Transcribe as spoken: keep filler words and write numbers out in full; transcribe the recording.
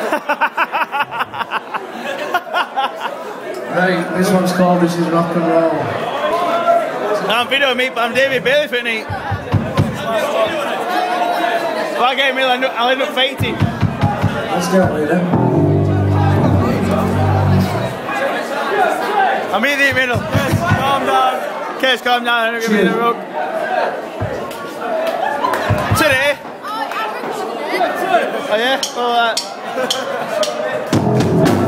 Right, this one's called This Is Rock and Roll. I'm video me, I'm David Bailey for tonight. If I get me, I'll end up, I'll end up fighting. Let's do it, leader. I'm in the middle. Yes, calm down. Kes, calm down. I'm gonna be in the rug. Today. Oh yeah, all that.